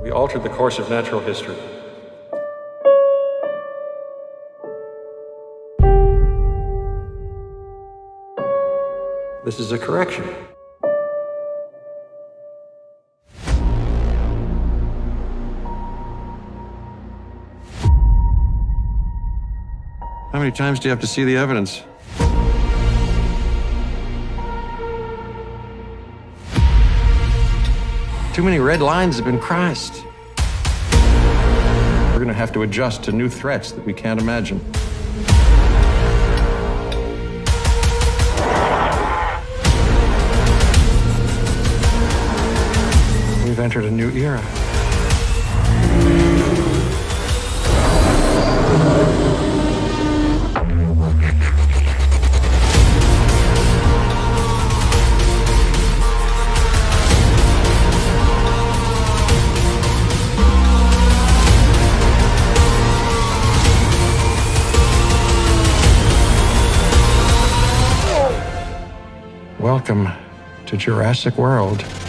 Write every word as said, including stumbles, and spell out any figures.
We altered the course of natural history. This is a correction. How many times do you have to see the evidence? Too many red lines have been crossed. We're gonna have to adjust to new threats that we can't imagine. We've entered a new era. Welcome to Jurassic World.